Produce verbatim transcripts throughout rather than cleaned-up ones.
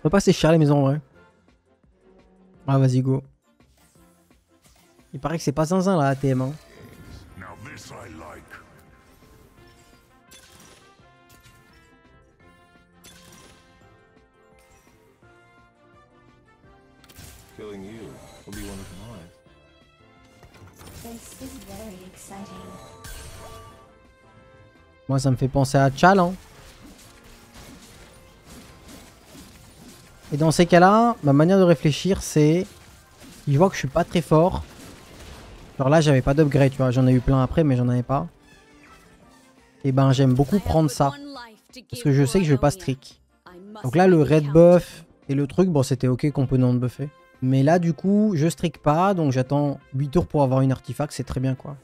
va pas c'est cher les maisons en vrai. Ah vas-y go. Il paraît que c'est pas zinzin là A T M hein. Now this I like. Killing you will be one of mine. This is very exciting. Moi ça me fait penser à Chal hein. Et dans ces cas-là, ma manière de réfléchir c'est... Je vois que je suis pas très fort. Genre là j'avais pas d'upgrade tu vois, j'en ai eu plein après mais j'en avais pas. Et ben j'aime beaucoup prendre ça. Parce que je sais que je vais pas streak. Donc là le red buff et le truc, bon c'était ok qu'on peut non buffer. Mais là du coup je streak pas donc j'attends huit tours pour avoir une artefact, c'est très bien quoi.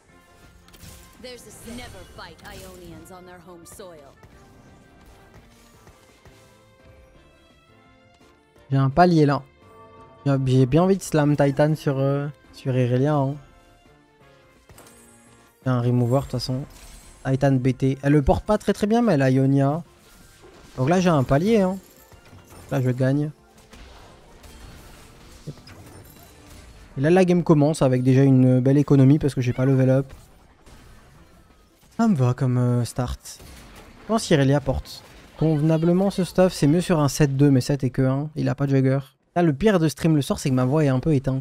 J'ai un palier là. J'ai bien envie de slam Titan sur, euh, sur Irelia. Hein. J'ai un remover de toute façon. Titan B T. Elle le porte pas très très bien mais elle a Ionia. Donc là j'ai un palier. Hein. Là je gagne. Et là la game commence avec déjà une belle économie parce que j'ai pas level up. Ça me va comme euh, start. Je pense qu'Irelia porte convenablement ce stuff. C'est mieux sur un sept deux mais sept et que un. Il a pas de Jugger. Là le pire de stream le sort c'est que ma voix est un peu éteinte.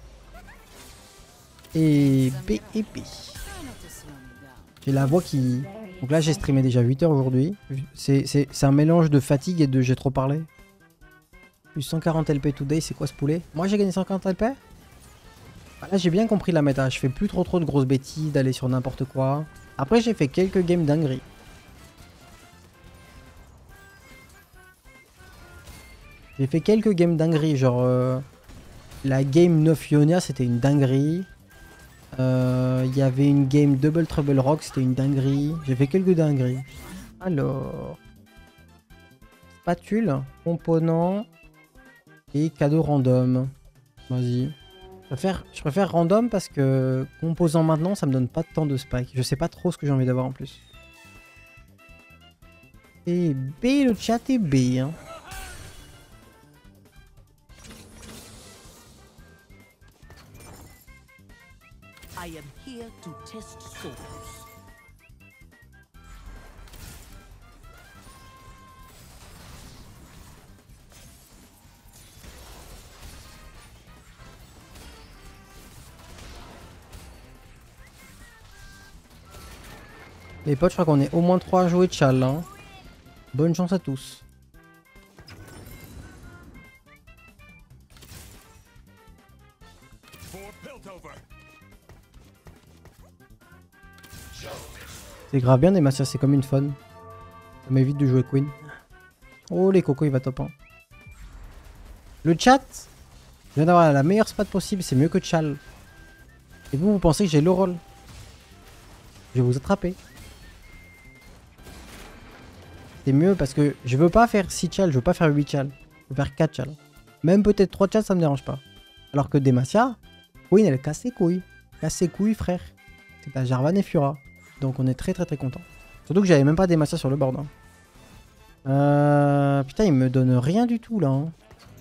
Et B et B. J'ai la voix qui... Donc là j'ai streamé déjà huit heures aujourd'hui. C'est un mélange de fatigue et de j'ai trop parlé. Plus cent quarante L P today, c'est quoi ce poulet? Moi j'ai gagné cent quarante L P. Bah là j'ai bien compris la méta, je fais plus trop trop de grosses bêtises, d'aller sur n'importe quoi. Après j'ai fait quelques games dingueries. J'ai fait quelques games dingueries, genre euh, la game neuf Ionia c'était une dinguerie. Il euh, y avait une game Double Trouble Rock, c'était une dinguerie. J'ai fait quelques dingueries. Alors... Spatule, component et cadeau random. Vas-y. Je préfère, je préfère random parce que composant maintenant ça me donne pas tant de spike. Je sais pas trop ce que j'ai envie d'avoir en plus. Et B, le chat est B. Hein. I am here to test souls. Les potes, je crois qu'on est au moins trois à jouer Chal. Hein. Bonne chance à tous. C'est grave bien Demacia, c'est comme une fun. Ça m'évite de jouer Queen. Oh les cocos, il va top un. Le chat, je viens d'avoir la meilleure spot possible, c'est mieux que Chal. Et vous, vous pensez que j'ai le rôle? Je vais vous attraper. C'est mieux parce que je veux pas faire six chal, je veux pas faire huit chal. Je veux faire quatre chal. Même peut-être trois chal, ça me dérange pas. Alors que Demacia, Queen elle casse ses couilles. Casse ses couilles frère. C'est la Jarvan et Fura. Donc on est très très très content. Surtout que j'avais même pas Demacia sur le board. Hein. Euh... Putain il me donne rien du tout là. Hein.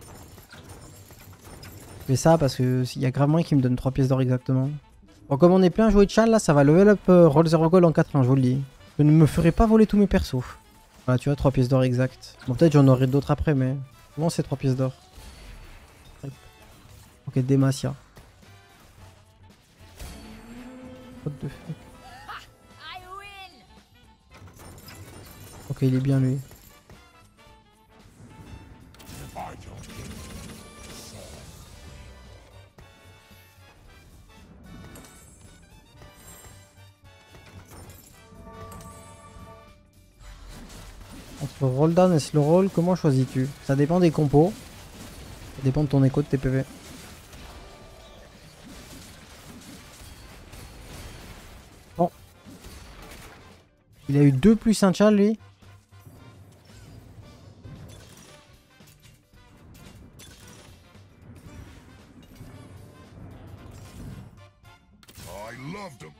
Je fais ça parce que il y a grave moins qui me donne trois pièces d'or exactement. Bon comme on est plein à jouer de chal là ça va level up euh, roll zéro gold en quatre un je vous le dis. Je ne me ferai pas voler tous mes persos. Voilà tu vois trois pièces d'or exact. Bon peut-être j'en aurai d'autres après mais... Bon c'est trois pièces d'or. Ok Demacia. What the fuck. Ok il est bien lui. Entre roll down et slow roll, comment choisis-tu? Ça dépend des compos. Ça dépend de ton écho de tes P V. Bon. Il a eu deux plus un chal lui. I loved him.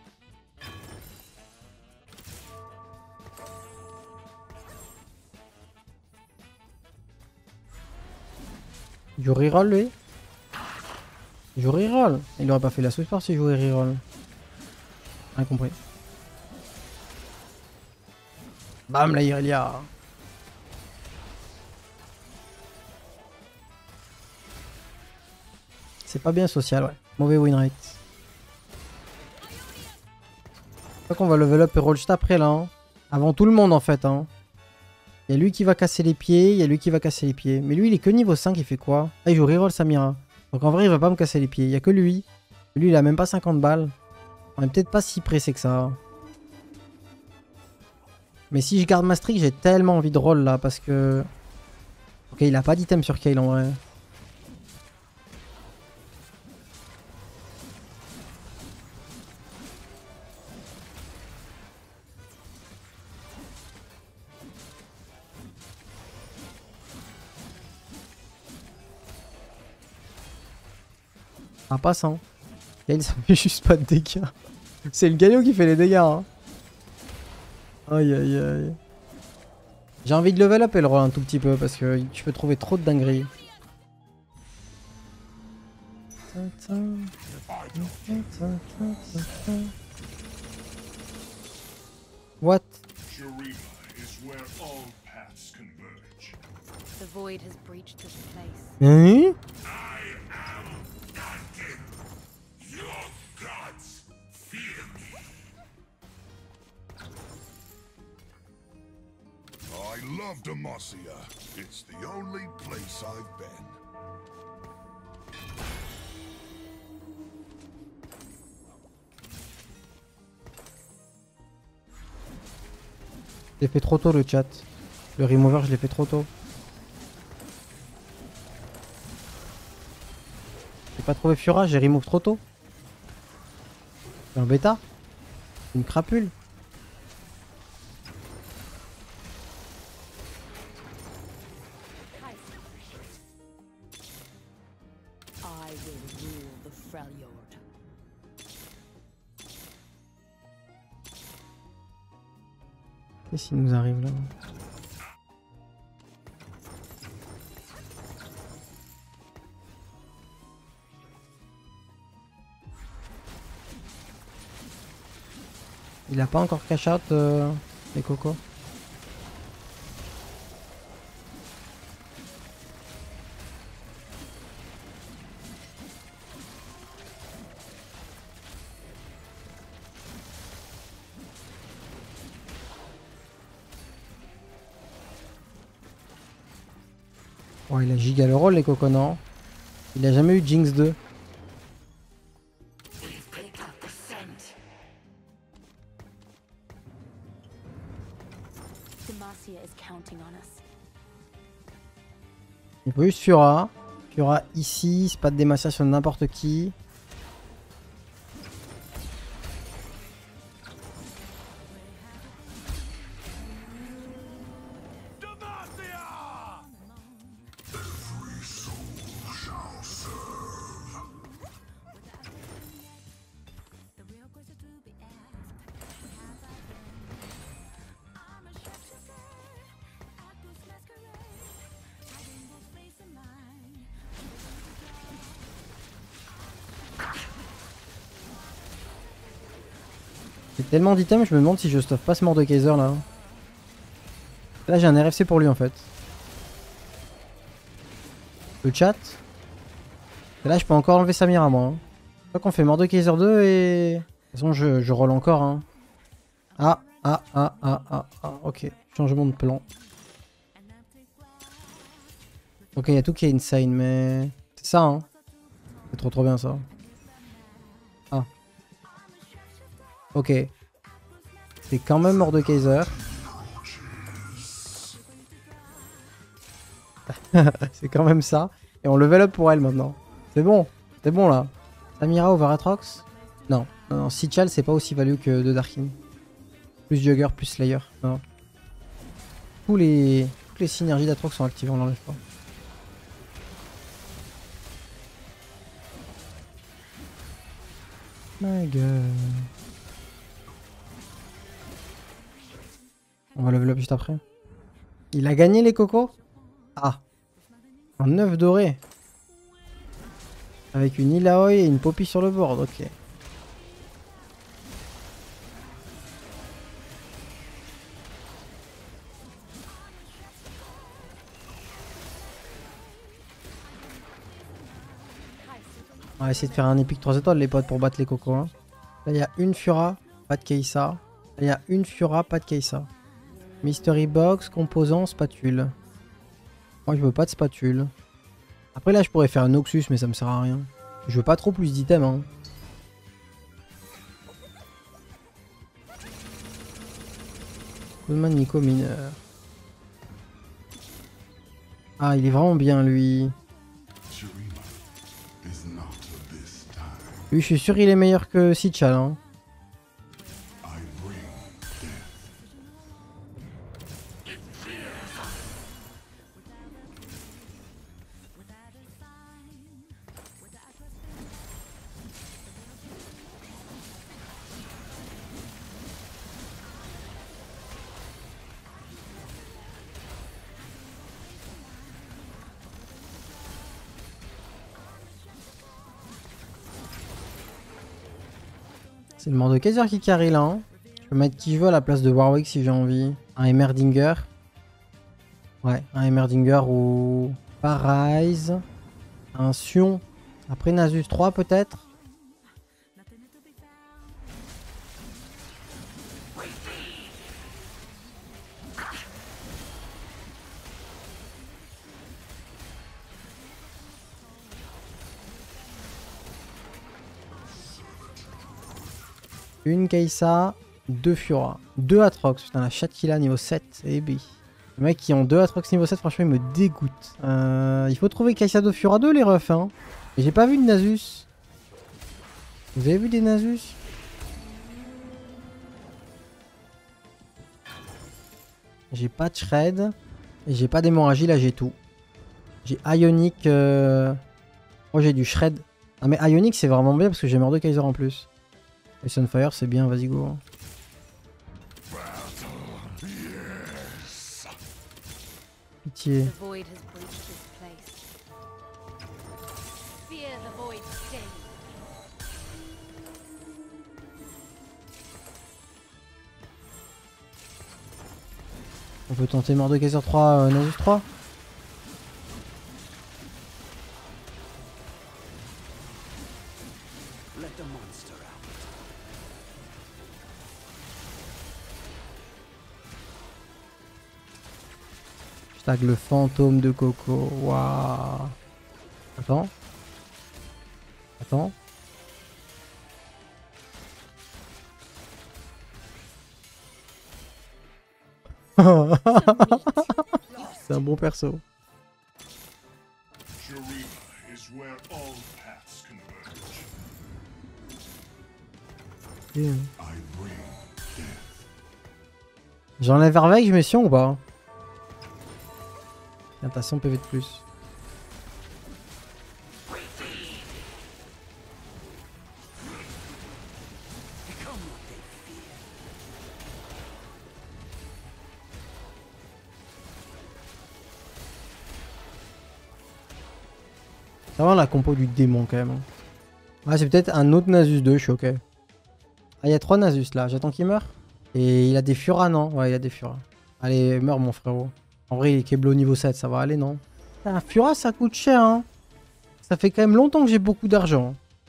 Il joue reroll lui. Il joue reroll. Il aurait pas fait la sweeper s'il jouait reroll. Rien compris. Bam la Irelia. C'est pas bien social, ouais. Mauvais win rate. Je crois qu'on va level up et roll juste après là. Hein. Avant tout le monde en fait. Hein. Il y a lui qui va casser les pieds, il y a lui qui va casser les pieds. Mais lui il est que niveau cinq, il fait quoi? Ah il joue reroll Samira. Donc en vrai il va pas me casser les pieds, il y a que lui. Lui il a même pas cinquante balles. On est peut-être pas si pressé que ça. Mais si je garde ma streak, j'ai tellement envie de roll là parce que... Ok il a pas d'item sur Kayle en vrai. Ah passe hein. Kayle ça fait juste pas de dégâts. C'est le Galio qui fait les dégâts hein. Aïe aïe aïe. J'ai envie de level up et le roll un tout petit peu parce que tu peux trouver trop de dingueries. What? Shurima is where all paths converge. The void has breached this place. Hein? Your gods fear me. I love Demacia. It's the only place I've been. Je l'ai fait trop tôt le chat. Le remover je l'ai fait trop tôt. J'ai pas trouvé Fiora, j'ai remove trop tôt. C'est un bêta. Une crapule. I will rule the Freljord. Qu'est-ce qui nous arrive là? Il a pas encore cash out euh, les cocos. Oh, il a giga le rôle les cocos, non? Il a jamais eu Jinx deux. Demacia is counting on us. Il faut juste Fiora. Fiora ici, c'est pas de Demacia sur n'importe qui. J'ai tellement d'items, je me demande si je stuff pas ce Mordekaiser là. Là j'ai un R F C pour lui en fait. Le chat. Et là je peux encore enlever Samira moi. Hein. Je crois qu'on fait Mordekaiser deux et... De toute façon je, je roll encore. Hein. Ah, ah, ah, ah, ah, ah, ok. Changement de plan. Ok, il y a tout qui est insane mais... C'est ça hein. C'est trop trop bien ça. Ah. Ok. C'est quand même Mordekaiser. C'est quand même ça. Et on level up pour elle maintenant. C'est bon. C'est bon là. Samira over Atrox? Non. Non, non. Sichal c'est pas aussi value que de Darkin. Plus Jugger, plus Slayer. Non. Tous les... Toutes les synergies d'Atrox sont activées, on l'enlève pas. My god. On va level up juste après. Il a gagné les cocos? Ah. Un œuf doré. Avec une Ilaoi et une Poppy sur le board, ok. On va essayer de faire un épique trois étoiles les potes pour battre les cocos. Hein. Là il y a une Fura, pas de Kai'Sa. Là il y a une Fura, pas de Kai'Sa. Mystery Box, composant, spatule. Moi je veux pas de spatule. Après là je pourrais faire un Noxus mais ça me sert à rien. Je veux pas trop plus d'items. Hein. Goodman Nico mineur. Ah il est vraiment bien lui. Lui je suis sûr il est meilleur que Sichal. Hein. C'est le Mordekaiser qui carry là. Hein. Je peux mettre qui je veux à la place de Warwick si j'ai envie. Un Heimerdinger. Ouais, un Heimerdinger ou Parise. Un Sion. Après Nasus trois peut-être. Une Kai'Sa, deux Fura, deux Atrox, putain la chatte qu'il a niveau sept, et B. Les mecs qui ont deux Atrox niveau sept, franchement ils me dégoûtent. Euh, il faut trouver Kai'Sa deux Fura deux les refs hein. Et j'ai pas vu de Nasus. Vous avez vu des Nasus? J'ai pas de Shred, et j'ai pas d'hémorragie, là j'ai tout. J'ai Ionic, euh... oh j'ai du Shred. Ah mais Ionic c'est vraiment bien parce que j'ai Mordekaiser en plus. Et Sunfire c'est bien, vas-y go. Pitié. The void has breached this place. Fear the void stay. On peut tenter Mordekaiser trois, euh, Nasus trois. Tag le fantôme de Coco. Waouh. Attends. Attends. C'est un bon perso. Yeah. J'enlève Verveille, je mets Sion ou pas? T'as cent P V de plus. Ça va la compo du démon quand même. Ah c'est peut-être un autre Nasus deux, je suis ok. Ah il y a trois Nasus là, j'attends qu'il meure. Et il a des Furas non? Ouais il a des Furas. Allez meurs mon frérot. En vrai, Keblo niveau sept, ça va aller, non? Un Fura, ça coûte cher, hein. Ça fait quand même longtemps que j'ai beaucoup d'argent.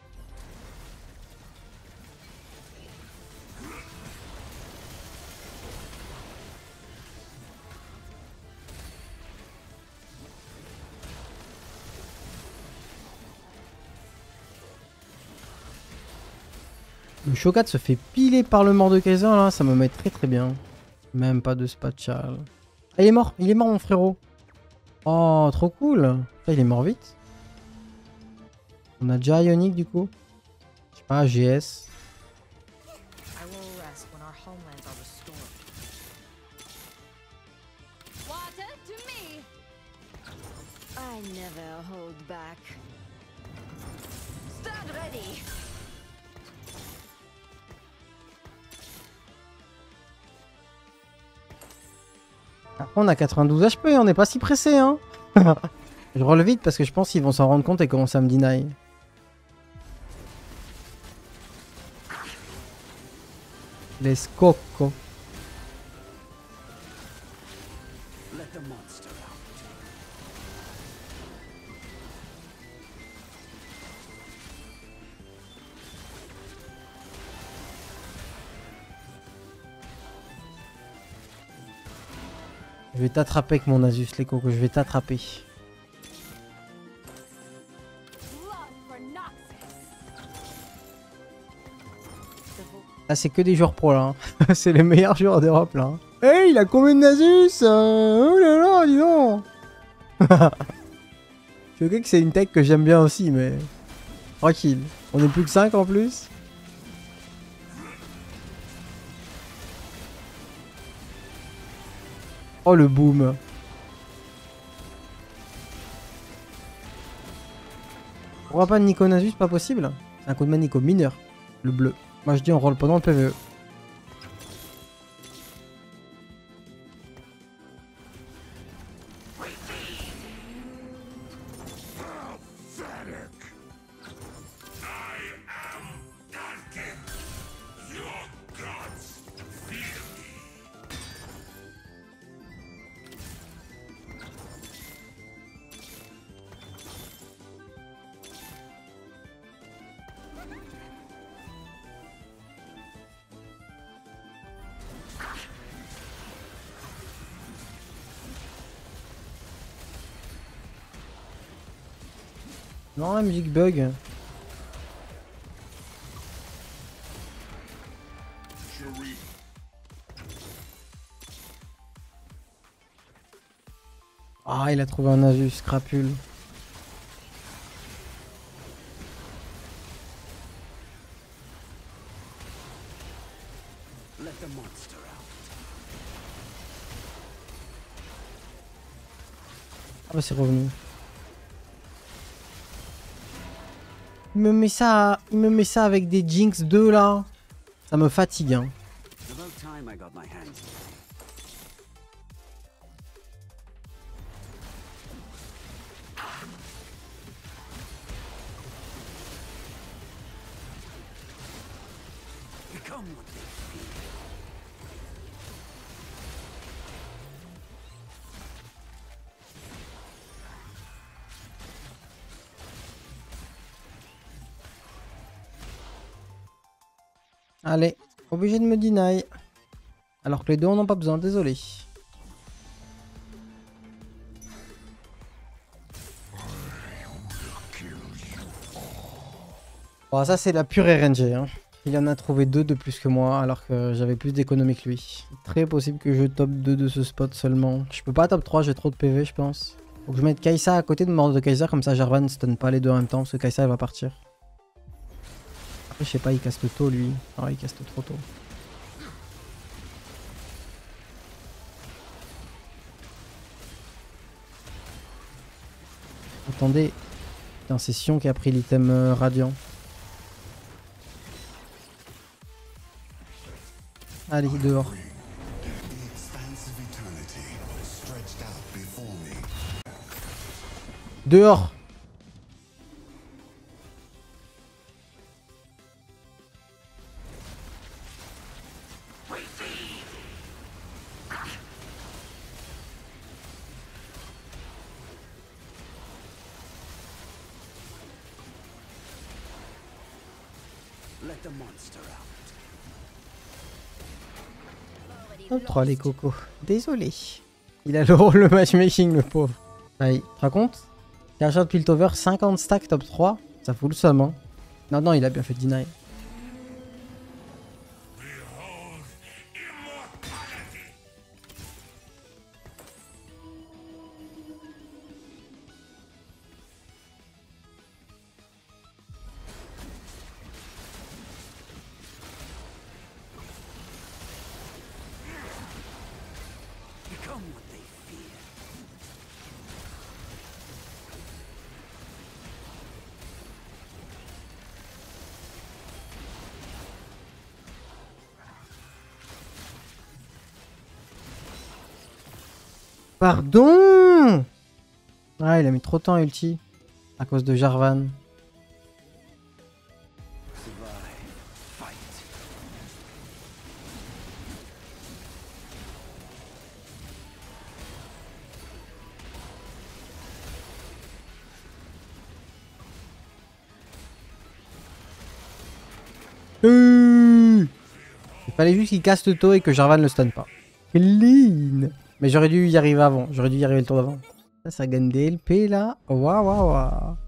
Le Shokat se fait piler par le Mordekaiser, là, ça me met très très bien. Même pas de spatial. Ah, il est mort, il est mort mon frérot. Oh, trop cool. Là, il est mort vite. On a déjà Ionic du coup. Je sais pas, G S. I never hold back. Stand ready. Après, on a quatre-vingt-douze H P, on n'est pas si pressé hein. Je roll vite parce que je pense qu'ils vont s'en rendre compte et commencer à me deny. Les Coco. Let the monster out. Je vais t'attraper avec mon Asus, les Coco. Je vais t'attraper. Blood for Noxus. Là, c'est que des joueurs pro là. Hein. C'est les meilleurs joueurs d'Europe là. Hein. Hey, il a combien de Nasus euh... Oh là là, dis donc. Je sais que c'est une tech que j'aime bien aussi, mais tranquille. On est plus que cinq en plus. Oh le boom. Pourquoi pas de Nico Nasus, pas possible. C'est un coup de main Nico mineur, le bleu. Moi je dis on roll pendant le P V E. Non, la musique bug. Sharif. Ah, il a trouvé un Asus, crapule. Let the monster out. Ah bah c'est revenu. Il me met ça, il me met ça avec des Jinx deux là. Ça me fatigue hein. About time I got my hands dirty. Become what they fear. Allez, obligé de me deny. Alors que les deux on n'en pas besoin, désolé. Bon, ça c'est la pure R N G. Hein. Il en a trouvé deux de plus que moi alors que j'avais plus d'économie que lui. C'est très possible que je top deux de ce spot seulement. Je peux pas top trois, j'ai trop de P V je pense. Faut que je mette Kai'Sa à côté de mort de Kai'Sa comme ça Jarvan ne stun pas les deux en même temps parce que Kai'Sa elle va partir. Après je sais pas, il casse tôt lui. Ah il casse trop tôt. Attendez. Putain c'est Sion qui a pris l'item euh, radiant. Allez dehors. The expanse of eternity stretched out before me. Dehors. Let the monster out. Top trois les cocos. Désolé. Il a le rôle le matchmaking le pauvre. Allez, tu te rends compte? Cash out Piltover, cinquante stacks top trois. Ça fout le somme hein. Non non il a bien fait deny. Become what they fear. Pardon. Ah il a mis trop de temps ulti. À cause de Jarvan. Survive. Fight. Euh Il fallait juste qu'il casse le taux et que Jarvan le stun pas. Clean. Mais j'aurais dû y arriver avant. J'aurais dû y arriver le tour d'avant. Ça, ça gagne des L P là. Waouh, waouh, waouh.